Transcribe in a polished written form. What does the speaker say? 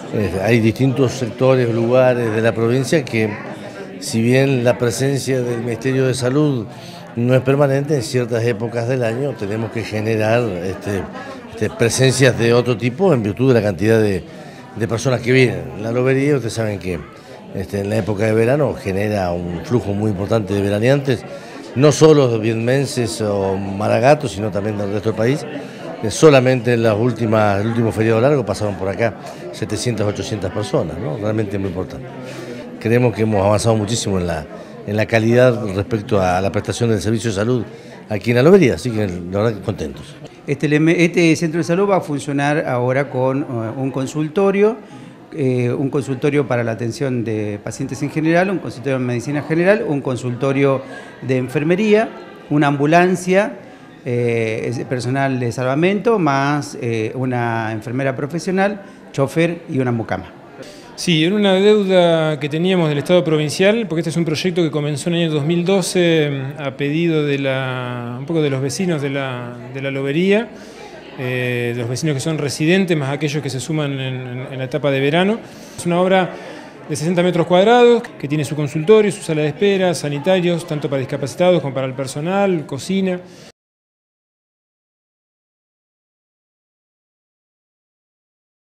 Hay distintos sectores, lugares de la provincia que, si bien la presencia del Ministerio de Salud no es permanente, en ciertas épocas del año tenemos que generar presencias de otro tipo en virtud de la cantidad de personas que vienen. La lobería, ustedes saben que en la época de verano genera un flujo muy importante de veraneantes, no solo vietmenses o maragatos, sino también del resto del país. Solamente en el último feriado largo pasaron por acá 700, 800 personas, ¿no? Realmente muy importante. Creemos que hemos avanzado muchísimo en la calidad respecto a la prestación del servicio de salud aquí en la lobería, así que la verdad que contentos. Este centro de salud va a funcionar ahora con un consultorio para la atención de pacientes en general, un consultorio de medicina general, un consultorio de enfermería, una ambulancia, personal de salvamento, más una enfermera profesional, chofer y una mucama. Sí, era una deuda que teníamos del Estado provincial, porque este es un proyecto que comenzó en el año 2012 a pedido de un poco de los vecinos de la lobería, de los vecinos que son residentes, más aquellos que se suman en la etapa de verano. Es una obra de 60 metros cuadrados, que tiene su consultorio, su sala de espera, sanitarios, tanto para discapacitados como para el personal, cocina.